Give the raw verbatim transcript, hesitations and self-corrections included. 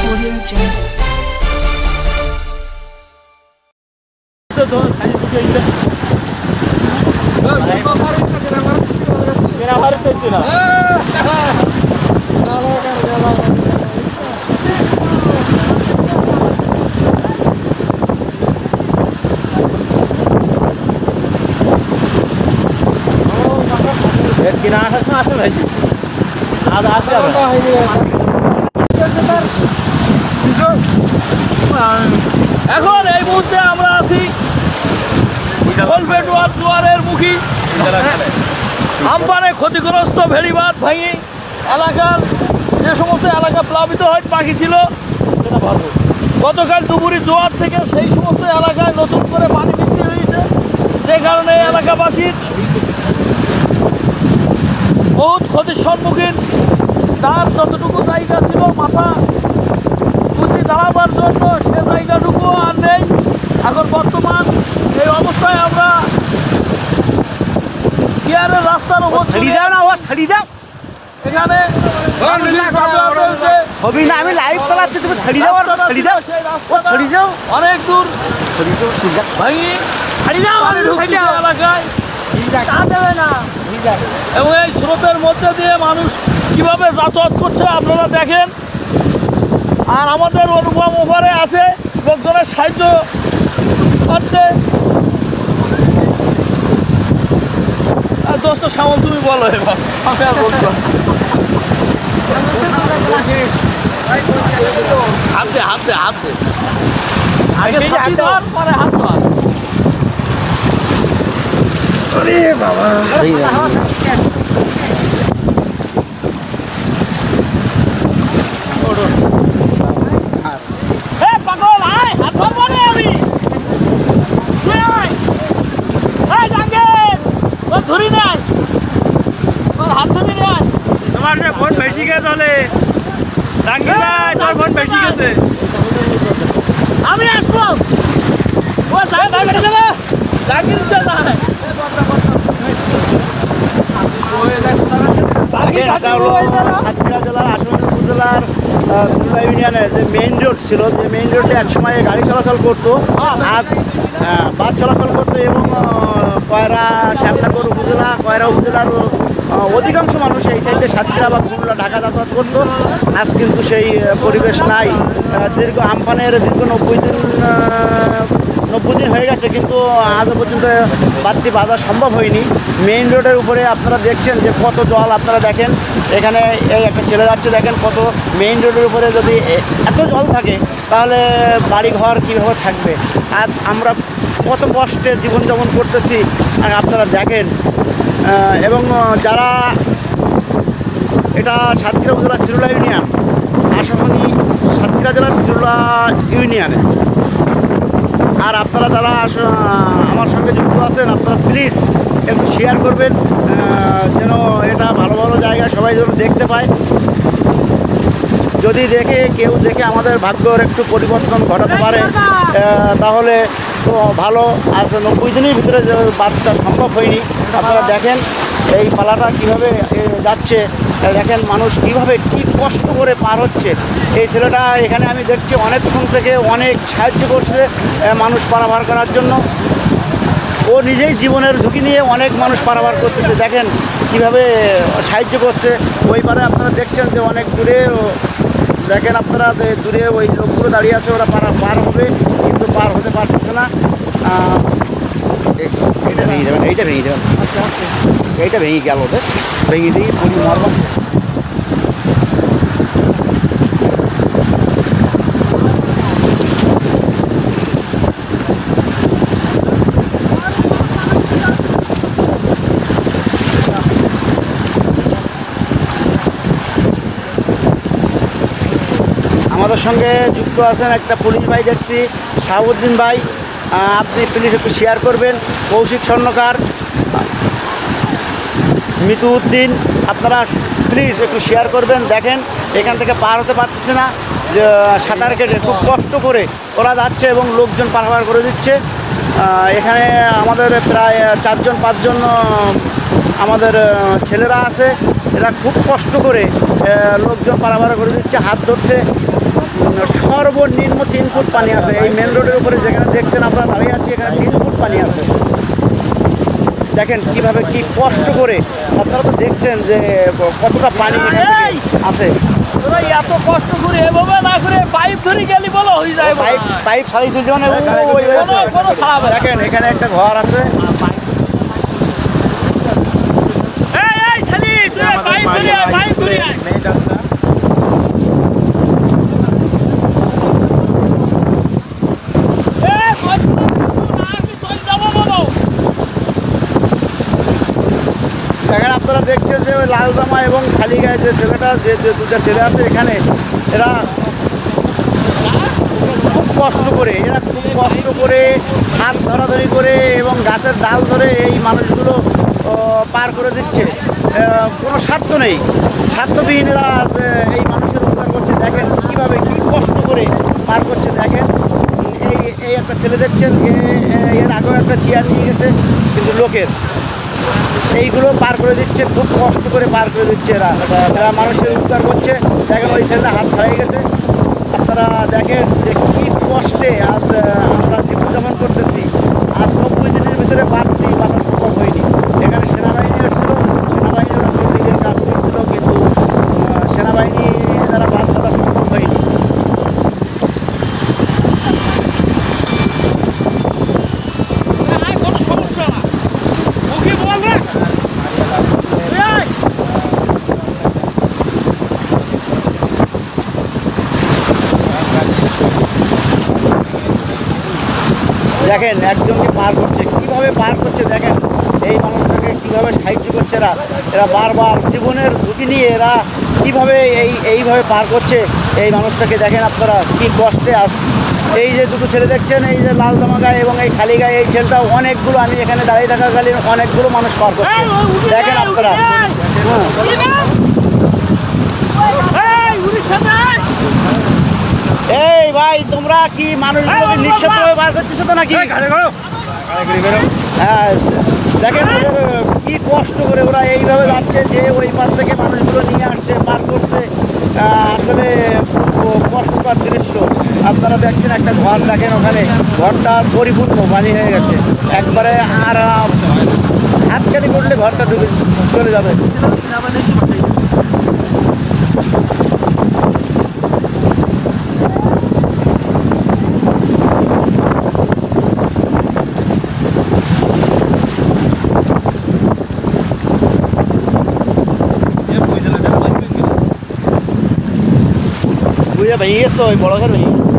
কিনা আসার সময় আসলে ভাইছি আজ আসতে হবে এখন এই মুহূর্তে আমরা আছি জোয়ারের মুখী আমপানে ক্ষতিগ্রস্ত ভেড়িবাঁধ ভেঙে এলাকার যে সমস্ত এলাকা প্লাবিত হয় পাখি ছিল সেটা ভালো গতকাল দুপুরি জোয়ার থেকে সেই সমস্ত এলাকায় নতুন করে পানি বৃদ্ধি হয়েছে যে কারণে এলাকাবাসীর বহুত ক্ষতির সম্মুখীন যার যতটুকু জায়গা ছিল মাথা বুদ্ধি দাঁড়াবার জন্য সে জায়গাটুকুও আর নেই এখন বর্তমান এই অবস্থায় আমরা গিয়ারের রাস্তার উপর ছাড়ি দাও না ও ছাড়ি দাও এখানে ছবি না আমি লাইভ চালাচ্ছি তুমি ছাড়ি দাও ছাড়ি দাও ও ছাড়ি দাও অনেক দূর ভাঙি ছাড়ি দাও এলাকায় দেবে না এবং এই স্রোতের মধ্যে দিয়ে মানুষ কিভাবে যাতায়াত করছে আপনারা দেখেন আর আমাদের অনুপম ওপারে আছে লোকজনের সাহায্য করতে দোস্ত শ্যামল তুমি বলো এবার আমি আর বলবো হাতে হাতে হাতে আগে পরে হাত ধর আরে বাবা পাগল আয় হাত ধরবো না আমি ধরি নাই তোর হাত ধরি নাই তোমার যে ফোন বেশি গেছে তাহলে জাঙ্গি ভাই তোর ফোন বেশি গেছে আমি আসবো ও যাই ভাই বেড়ে যাবে জাঙ্গি দিচ্ছে না সাতক্ষীরা জেলার আশুগঞ্জ উপজেলার সিলভা ইউনিয়নে যে মেইন রোড ছিল যে মেইন রোডে একসময় গাড়ি চলাচল করতো আজ বাস চলাচল করতো এবং কয়রা শ্যামনগর উপজেলা কয়রা উপজেলার অধিকাংশ মানুষ এই সাইডে সাতক্ষীরা বা খুলনা ঢাকা যাতায়াত করতো আজ কিন্তু সেই পরিবেশ নাই দীর্ঘ আমফানের দীর্ঘ নব্বই দিন নব্বই দিন হয়ে গেছে কিন্তু আজও পর্যন্ত বাড়তি বাধা সম্ভব হয়নি মেইন রোডের উপরে আপনারা দেখছেন যে কত জল আপনারা দেখেন এখানে এই একটা ছেলে যাচ্ছে দেখেন কত মেইন রোডের উপরে যদি এত জল থাকে তাহলে বাড়িঘর কীভাবে থাকবে আর আমরা কত কষ্টে জীবনযাপন করতেছি আপনারা দেখেন এবং যারা এটা সাতক্ষীরা উপজেলা সিরুলা ইউনিয়ন আশাখনি সাতক্ষীরা জেলার সিরুলা ইউনিয়নে আর আপনারা যারা আমার সঙ্গে যুক্ত আছেন আপনারা প্লিজ একটু শেয়ার করবেন যেন এটা ভালো ভালো জায়গায় সবাই যেন দেখতে পায় যদি দেখে কেউ দেখে আমাদের ভাগ্যর একটু পরিবর্তন ঘটাতে পারে তাহলে তো ভালো আজ নব্বই দিনের ভিতরে বাচ্চা সম্ভব হয়নি আপনারা দেখেন এই পালাটা কীভাবে যাচ্ছে দেখেন মানুষ কীভাবে কী কষ্ট করে পার হচ্ছে এই ছেলেটা এখানে আমি দেখছি অনেকক্ষণ থেকে অনেক সাহায্য করছে মানুষ পারাপার করার জন্য ও নিজেই জীবনের ঝুঁকি নিয়ে অনেক মানুষ পারাপার করতেছে দেখেন কীভাবে সাহায্য করছে ওই পারে আপনারা দেখছেন যে অনেক দূরে দেখেন আপনারা দূরে ওই লোকগুলো দাঁড়িয়ে আছে ওরা পার পার হবে কিন্তু পার হতে পারতেছে না এইটা ভেঙে যাবেন এইটা ভেঙে যাবেন এইটা ভেঙে গেল ওদের ভেঙে দিয়ে পুরি মরব আমাদের সঙ্গে যুক্ত আছেন একটা পুলিশ ভাই দেখছি শাহাবুদ্দিন ভাই আপনি প্লিজ একটু শেয়ার করবেন কৌশিক স্বর্ণকার মিতু উদ্দিন আপনারা প্লিজ একটু শেয়ার করবেন দেখেন এখান থেকে পার হতে পারতেছে না যে সাঁতার কেটে খুব কষ্ট করে ওরা যাচ্ছে এবং লোকজন পারাপার করে দিচ্ছে এখানে আমাদের প্রায় চারজন পাঁচজন আমাদের ছেলেরা আছে এরা খুব কষ্ট করে লোকজন পারাপার করে দিচ্ছে হাত ধরছে সর্বনিম্ন তিন ফুট পানি আছে। এই মেন রোডের উপরে যেখানে দেখছেন আমরা দাঁড়িয়ে আছি, এখানে তিন ফুট পানি আছে। দেখেন কিভাবে কি কষ্ট করে, আপনারা তো দেখছেন যে কতটা পানি আছে। এত কষ্ট করে এভাবে না করে পাইপ ধরে গেলি বলো হয়ে যায়। পাইপ পাইপ সারিয়েছে যেমন। দেখেন এখানে একটা ঘর আছে। দেখেন আপনারা দেখছেন যে ওই লাল জামা এবং খালি গায়ে যে ছেলেটা, যে দুটা ছেলে আছে এখানে, এরা খুব কষ্ট করে এরা খুব কষ্ট করে হাত ধরাধরি করে এবং গাছের ডাল ধরে এই মানুষগুলো পার করে দিচ্ছে। কোনো স্বার্থ নেই, স্বার্থবিহীন এরা এই মানুষের উদ্ধার করছে। দেখেন কীভাবে কী কষ্ট করে পার করছে। দেখেন এই এই একটা ছেলে দেখছেন, এর আগেও একটা চেয়ার নিয়ে গেছে কিন্তু লোকের, এইগুলো পার করে দিচ্ছে, খুব কষ্ট করে পার করে দিচ্ছে এরা এরা মানুষের উদ্ধার করছে। দেখেন ওই ছেলেটা হাত ছাড়িয়ে গেছে। আপনারা দেখেন যে কী কষ্টে আজ আমরা জীবনযাপন করতেছি। আজ নব্বই দিনের ভিতরে বাড়তি বাধা সম্ভব হয়নি। এখানে সেনাবাহিনী এসেছিল, সেনাবাহিনী ওরা চল্লিশ দিন কাজ করছিল, কিন্তু সেনাবাহিনী দ্বারা বাদ বাধা সম্ভব হয়নি। দেখেন একজনকে পার করছে, কিভাবে পার করছে। দেখেন এই মানুষটাকে কিভাবে সাহায্য করছে এরা এরা বারবার জীবনের ঝুঁকি নিয়ে এরা কিভাবে এই এইভাবে পার করছে এই মানুষটাকে। দেখেন আপনারা কি কষ্টে আস। এই যে দুটো ছেলে দেখছেন, এই যে লাল জামা গায়ে এবং এই খালি গায়ে, এই ছেলেটাও অনেকগুলো, আমি এখানে দাঁড়িয়ে থাকাকালীন অনেকগুলো মানুষ পার করছে। দেখেন আপনারা। এই ভাই তোমরা কি মানুষগুলোকে নিঃশব্দভাবে বার করতেছো তো নাকি? হ্যাঁ দেখেন ওদের কি কষ্ট করে ওরা এইভাবে যাচ্ছে, যে ওই পার থেকে মানুষগুলো নিয়ে আসছে, পার করছে। আসলে কষ্টকর দৃশ্য। আপনারা দেখছেন একটা ঘর, দেখেন ওখানে ঘরটা পরিপূর্ণ পানি হয়ে গেছে একবারে, আর হাতকানি করলে ঘরটা ডুবে চলে যাবে। भैया भैया सो बड़ा घर भैया।